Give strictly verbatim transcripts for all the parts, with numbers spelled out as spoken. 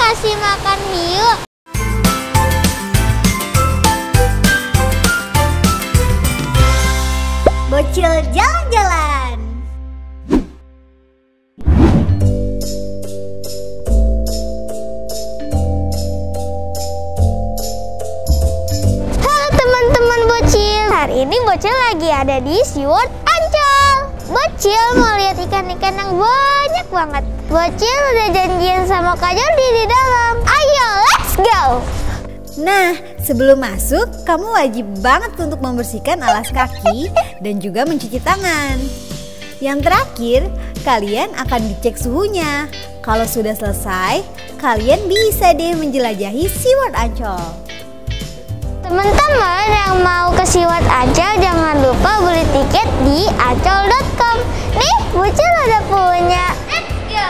kasih makan hiu. Bocil jalan-jalan. Halo teman-teman Bocil. Hari ini Bocil lagi ada di SeaWorld Ancol. Bocil mau lihat ikan-ikan yang banyak banget. Bocil udah janjian sama Kak Jordi di dalam. Ayo, let's go! Nah, sebelum masuk, kamu wajib banget untuk membersihkan alas kaki dan juga mencuci tangan. Yang terakhir, kalian akan dicek suhunya. Kalau sudah selesai, kalian bisa deh menjelajahi SeaWorld Ancol. Teman-teman yang mau ke SeaWorld Ancol, jangan lupa beli tiket di ancol dot com. Nih, Bocil udah punya. Let's go!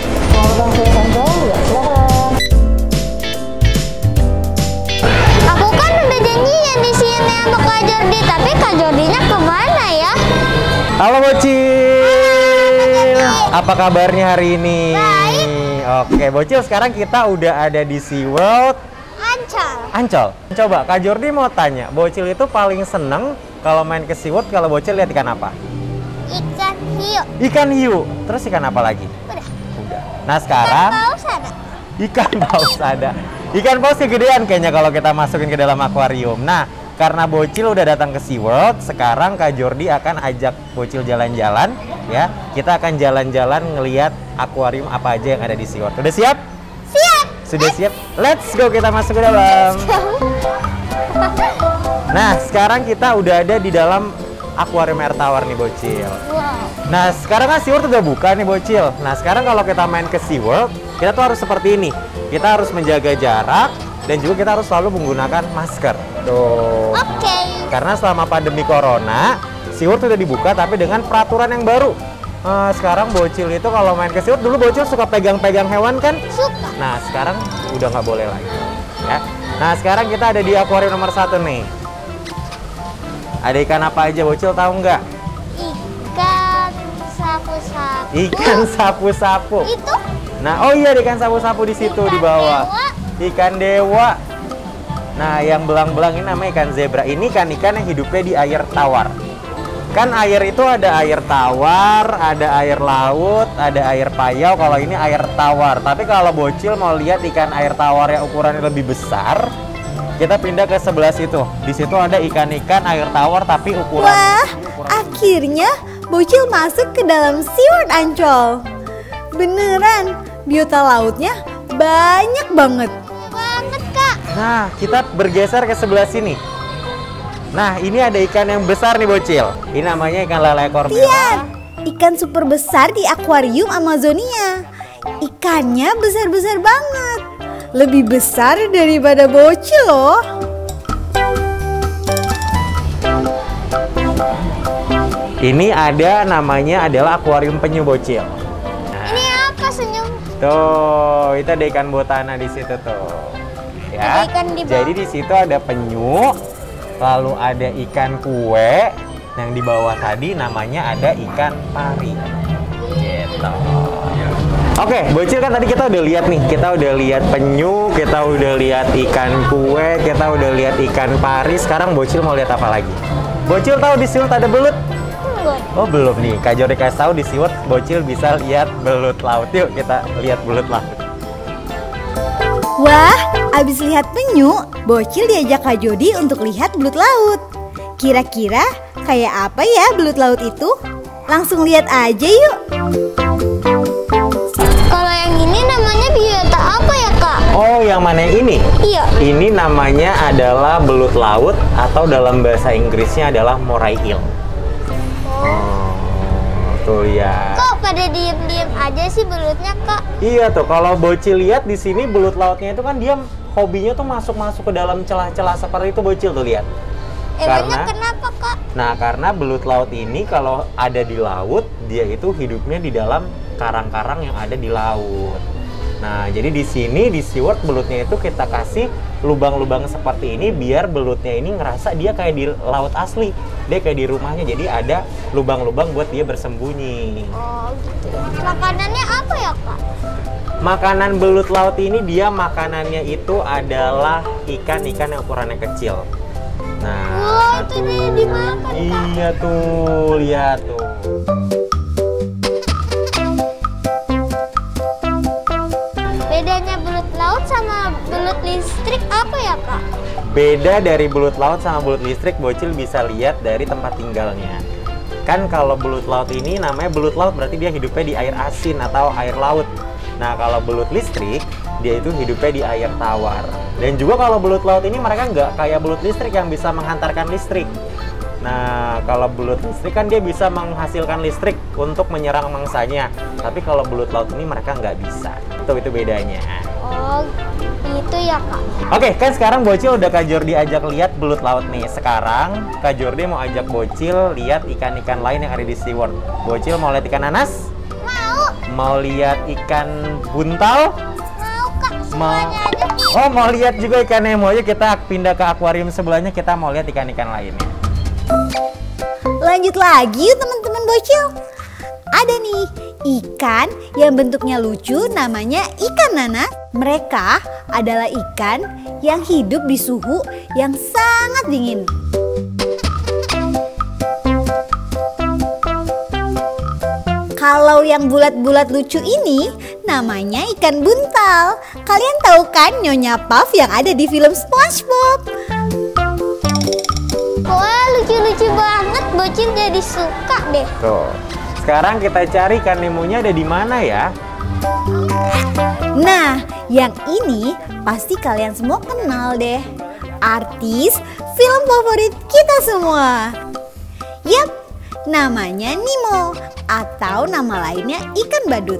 Aku kan udah janjian di sini sama Kak Jordi, tapi Kak Jordinya kemana ya? Halo Bocil, apa kabarnya hari ini? Baik. Oke Bocil, sekarang kita udah ada di SeaWorld Ancol. Ancol. Coba Kak Jordi mau tanya, Bocil itu paling seneng kalau main ke SeaWorld kalau Bocil lihat ikan apa? Ikan hiu. Ikan hiu. Terus ikan apa lagi? Udah. Udah. Nah sekarang Ikan paus ada. ikan paus ada. Ikan paus kegedean kayaknya kalau kita masukin ke dalam akuarium. Nah, karena Bocil udah datang ke SeaWorld, sekarang Kak Jordi akan ajak Bocil jalan-jalan ya. Kita akan jalan-jalan ngelihat akuarium apa aja yang ada di SeaWorld. Udah siap? Siap. Sudah siap? Let's go, kita masuk ke dalam. Nah, sekarang kita udah ada di dalam akuarium air tawar nih Bocil. Wow. Nah, sekarang kan SeaWorld udah buka nih Bocil. Nah, sekarang kalau kita main ke SeaWorld, kita tuh harus seperti ini. Kita harus menjaga jarak dan juga kita harus selalu menggunakan masker. Tuh. Oke. Okay. Karena selama pandemi corona, SeaWorld udah dibuka tapi dengan peraturan yang baru. Uh, sekarang Bocil itu kalau main ke SeaWorld, dulu Bocil suka pegang-pegang hewan kan? Suka. Nah, sekarang udah nggak boleh lagi. Ya. Nah, sekarang kita ada di akuarium nomor satu nih. Ada ikan apa aja Bocil tahu nggak? Ikan sapu-sapu. Ikan sapu-sapu. Itu? Nah, oh iya ikan sapu-sapu di situ Ikan di bawah. dewa. Ikan dewa. Nah, yang belang-belang ini namanya ikan zebra. Ini ikan-ikan yang hidupnya di air tawar. Kan air itu ada air tawar, ada air laut, ada air payau. Kalau ini air tawar. Tapi kalau Bocil mau lihat ikan air tawar yang ukurannya lebih besar, kita pindah ke sebelah situ. Di situ ada ikan-ikan air tawar tapi ukuran. Wah, akhirnya Bocil masuk ke dalam SeaWorld Ancol. Beneran, biota lautnya banyak banget. Banget, Kak. Nah, kita bergeser ke sebelah sini. Nah, ini ada ikan yang besar nih Bocil. Ini namanya ikan lele ekor merah. Lihat, ikan super besar di akuarium Amazonia. Ikannya besar-besar banget. Lebih besar daripada Bocil loh. Ini ada namanya adalah akuarium penyu Bocil. Ini apa senyum? Tuh, itu ada ikan botana di situ tuh. Ya. Ada ikan di bawah. Jadi di situ ada penyu, lalu ada ikan kue, yang di bawah tadi namanya ada ikan pari. Gitu. Oke, Bocil kan tadi kita udah lihat nih, kita udah lihat penyu, kita udah lihat ikan kue, kita udah lihat ikan pari. Sekarang Bocil mau lihat apa lagi? Bocil tahu di SeaWorld ada belut? Belum. Oh belum nih, Kak Jordi kasih tahu di SeaWorld Bocil bisa lihat belut laut. Yuk kita lihat belut laut. Wah, abis lihat penyu, Bocil diajak Kak Jordi untuk lihat belut laut. Kira-kira kayak apa ya belut laut itu? Langsung lihat aja yuk. Kalau yang ini namanya biota apa ya, Kak? Oh yang mana yang ini? Iya. Ini namanya adalah belut laut atau dalam bahasa Inggrisnya adalah moray eel. Oh, tuh ya. Kok pada diem-diem aja sih belutnya, Kak? Iya tuh, kalau Bocil lihat di sini belut lautnya itu kan dia hobinya tuh masuk-masuk ke dalam celah-celah seperti itu Bocil tuh lihat. Emangnya Karena- kenapa, Kak? Nah, karena belut laut ini kalau ada di laut, dia itu hidupnya di dalam karang-karang yang ada di laut. Nah, jadi di sini di SeaWorld belutnya itu kita kasih lubang-lubang seperti ini biar belutnya ini ngerasa dia kayak di laut asli. Dia kayak di rumahnya, jadi ada lubang-lubang buat dia bersembunyi. Oh gitu. Makanannya apa ya Kak? Makanan belut laut ini dia makanannya itu adalah ikan-ikan yang ukurannya kecil. Nah, Wah, itu dia dimakan Kak. iya tuh, lihat tuh. Bedanya belut laut sama belut listrik apa ya Kak? Beda dari belut laut sama belut listrik, Bocil bisa lihat dari tempat tinggalnya. Kan kalau belut laut ini namanya belut laut, berarti dia hidupnya di air asin atau air laut. Nah, kalau belut listrik, dia itu hidupnya di air tawar. Dan juga kalau belut laut ini mereka nggak kayak belut listrik yang bisa menghantarkan listrik. Nah, kalau belut listrik kan dia bisa menghasilkan listrik untuk menyerang mangsanya. Tapi kalau belut laut ini mereka nggak bisa. Itu itu bedanya. Oh, itu ya Kak. Oke, kan sekarang Bocil udah Kak Jordi ajak lihat belut laut nih. Sekarang Kak Jordi mau ajak Bocil lihat ikan-ikan lain yang ada di SeaWorld. Bocil mau lihat ikan nanas? Mau. Mau lihat ikan buntal? Mau Kak, Mau. semuanya aja. Oh, mau lihat juga ikan Nemo aja. Kita pindah ke akuarium sebelahnya, kita mau lihat ikan-ikan lainnya. Lanjut lagi yuk teman-teman bocil. Ada nih ikan yang bentuknya lucu, namanya ikan nanas. Mereka adalah ikan yang hidup di suhu yang sangat dingin. Kalau yang bulat-bulat lucu ini namanya ikan buntal. Kalian tahu kan Nyonya Puff yang ada di film SpongeBob? Wah, lucu-lucu banget. Bocil jadi suka deh. Tuh. Sekarang kita cari ikan Nemonya ada di mana ya? Nah, yang ini pasti kalian semua kenal deh. Artis film favorit kita semua. Yap, namanya Nemo atau nama lainnya ikan badut.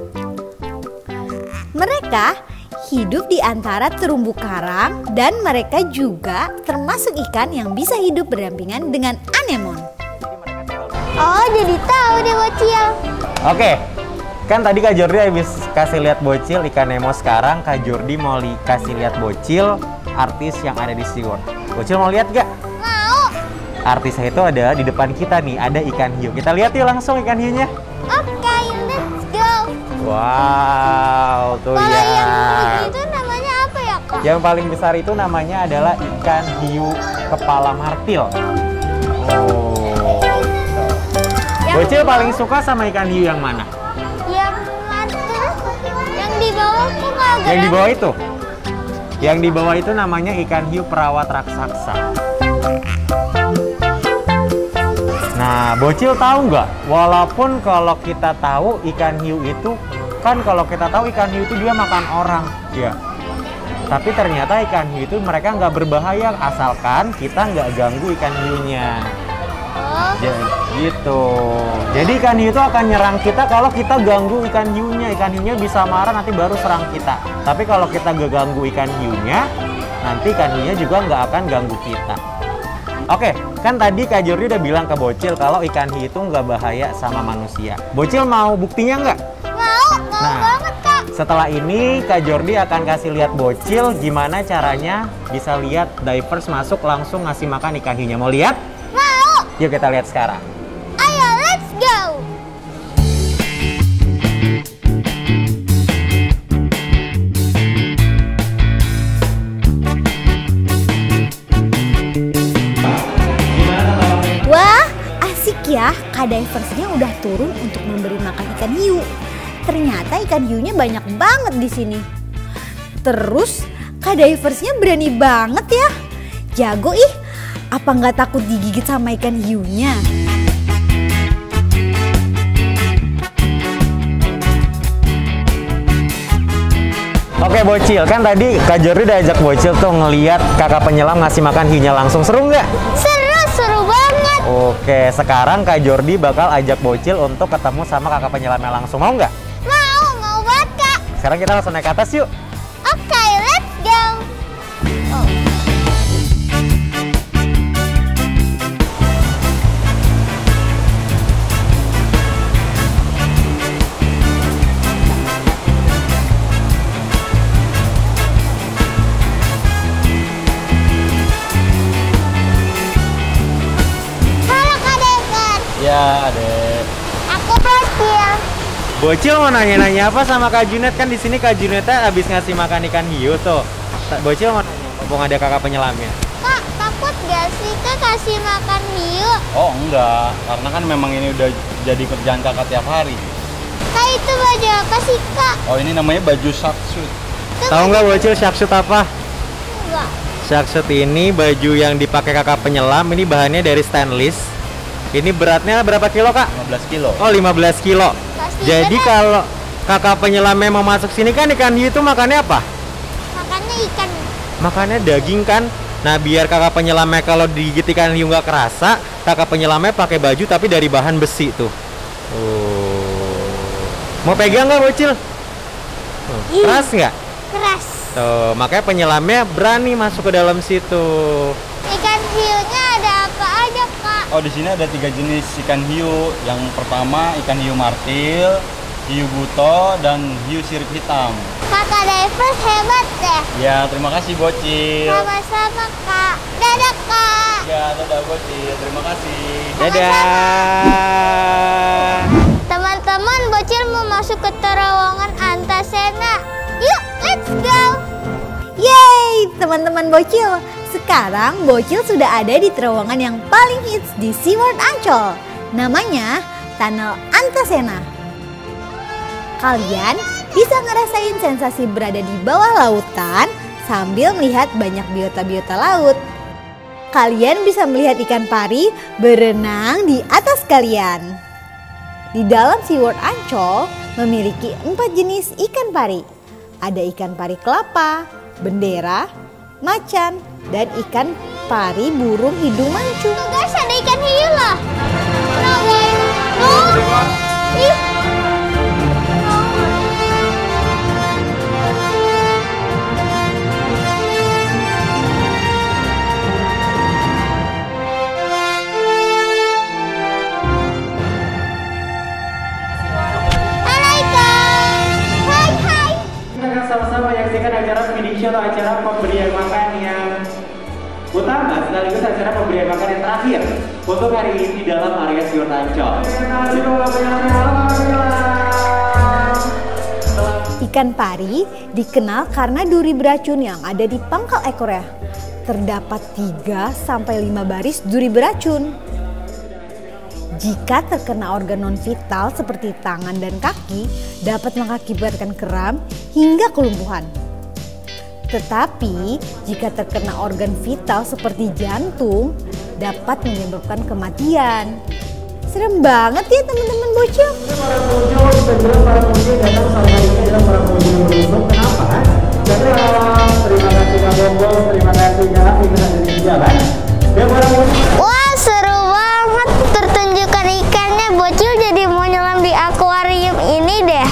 Mereka hidup di antara terumbu karang dan mereka juga termasuk ikan yang bisa hidup berdampingan dengan anemon. Oh, jadi tahu deh Bocil. Oke, kan tadi Kak Jordi habis kasih lihat Bocil ikan Nemo. Sekarang Kak Jordi mau li kasih lihat Bocil artis yang ada di SeaWorld. Bocil mau lihat gak? Mau. Artisnya itu ada di depan kita nih, ada ikan hiu. Kita lihat yuk langsung ikan hiunya. Oke, let's go. Wow, tuh Kalau ya. yang itu namanya apa ya Kak? Yang paling besar itu namanya adalah ikan hiu kepala martil. Oh. Yang Bocil di paling bawah- suka sama ikan hiu yang mana? Yang martil. Yang di bawah kok nggak gerak? Yang di bawah itu? Yang di bawah itu namanya ikan hiu perawat raksasa. Nah, Bocil tahu nggak? Walaupun kalau kita tahu ikan hiu itu, kan kalau kita tahu ikan hiu itu dia makan orang, ya. Tapi ternyata ikan hiu itu mereka nggak berbahaya asalkan kita nggak ganggu ikan hiunya. Oh, Jadi gitu. Jadi ikan hiu itu akan nyerang kita kalau kita ganggu ikan hiunya. Ikan hiunya bisa marah nanti baru serang kita. Tapi kalau kita nggak ganggu ikan hiunya, nanti ikan hiunya juga nggak akan ganggu kita. Oke, kan tadi Kak Jordi udah bilang ke Bocil kalau ikan hiu itu nggak bahaya sama manusia. Bocil mau buktinya nggak? mau, mau Nah. banget Kak. Setelah ini Kak Jordi akan kasih lihat Bocil gimana caranya bisa lihat divers masuk langsung ngasih makan ikan hiunya. Mau lihat? Mau. Yuk kita lihat sekarang. Ayo, let's go. Wah, asik ya, Kak Diversnya udah turun untuk memberi makan ikan hiu. Ternyata ikan hiunya banyak banget di sini. Terus Kak Diversnya berani banget ya. Jago ih, apa nggak takut digigit sama ikan hiunya? Oke Bocil, kan tadi Kak Jordi udah ajak Bocil tuh ngeliat kakak penyelam ngasih makan hiunya langsung. Seru nggak? Seru, seru banget. Oke, sekarang Kak Jordi bakal ajak Bocil untuk ketemu sama kakak penyelamnya langsung. Mau nggak? Mau, mau banget Kak. Sekarang kita langsung naik ke atas yuk. Oke, let's go. Oh. Bocil mau nanya-nanya apa sama Kak Junet? Kan di sini Kak Junetnya habis ngasih makan ikan hiu tuh. Bocil mau nanya, mumpung ada kakak penyelamnya. Kak, takut gak sih Kak kasih makan hiu? Oh enggak, karena kan memang ini udah jadi kerjaan kakak tiap hari. Kak, itu baju apa sih Kak? Oh ini namanya baju shark suit. Tahu nggak Bocil shark suit apa? Enggak. Shark suit ini baju yang dipakai kakak penyelam. Ini bahannya dari stainless. Ini beratnya berapa kilo Kak? lima belas kilo. Oh lima belas kilo. Pasti Jadi berat. kalau kakak penyelamnya mau masuk sini kan ikan hiu itu makannya apa? Makannya ikan. Makannya daging kan. Nah biar kakak penyelamnya kalau digigit ikan hiu nggak kerasa, kakak penyelamnya pakai baju tapi dari bahan besi tuh. Oh. Mau pegang nggak Bocil? Oh, Ih. keras nggak? Keras. Tuh makanya penyelamnya berani masuk ke dalam situ. Ikan hiunya ada apa aja Kak? Oh di sini ada tiga jenis ikan hiu. Yang pertama ikan hiu martil, hiu buto, dan hiu sirip hitam. Kakak divers hebat deh. Ya terima kasih Bocil. Sama-sama Kak. Dadah Kak. Ya dadah Bocil, terima kasih. Dadah. Teman-teman, Bocil mau masuk ke terowongan Antasena. Yuk, let's go. Yeay, teman-teman Bocil. Sekarang Bocil sudah ada di terowongan yang paling hits di SeaWorld Ancol. Namanya Tunnel Antasena. Kalian bisa ngerasain sensasi berada di bawah lautan sambil melihat banyak biota-biota laut. Kalian bisa melihat ikan pari berenang di atas kalian. Di dalam SeaWorld Ancol memiliki empat jenis ikan pari. Ada ikan pari kelapa, bendera, macan, dan ikan pari burung hidung mancung. Tuh guys, ada ikan hiu loh. Nah guys, tuh. Ih. Halo ikan. Hai hai. Kita akan sama-sama menyaksikan acara feeding show atau acara pemberian makan yang utama sekaligus acara pemberian makan yang terakhir untuk hari ini di dalam area SeaWorld Ancol. Ikan pari dikenal karena duri beracun yang ada di pangkal ekornya. Terdapat tiga sampai lima baris duri beracun. Jika terkena organ non vital seperti tangan dan kaki, dapat mengakibatkan kram hingga kelumpuhan. Tetapi jika terkena organ vital seperti jantung, dapat menyebabkan kematian. Serem banget ya teman-teman Bocil. Para pengunjung, bisa bilang para pengunjung datang sama hari ini adalah para pengunjung beruntung. Kenapa? Dadah, terima kasih Kak Bongo, terima kasih Kak Ingrid dari jalan. Dan para pengunjung. Wah, seru banget pertunjukan ikannya. Bocil jadi mau nyelam di akuarium ini deh.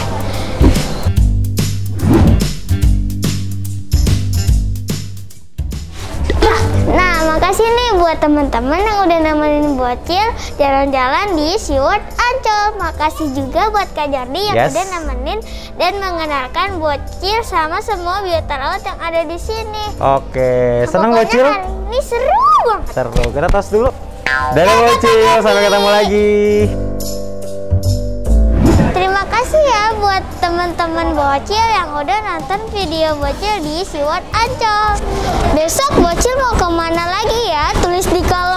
Nah, makasih nih buat teman-teman yang udah nemenin Bocil jalan-jalan di SeaWorld Ancol. Makasih juga buat Kak Jordi yang Yes. udah nemenin dan mengenalkan Bocil sama semua biota laut yang ada di sini. Oke, senang Pokoknya Bocil? hari ini seru banget. Seru, kita tos dulu. Dadah Bocil, sampai ketemu lagi. Terima kasih ya buat teman-teman Bocil yang udah nonton video Bocil di SeaWorld Ancol. Besok Bocil mau kemana lagi ya? Tulis di kolom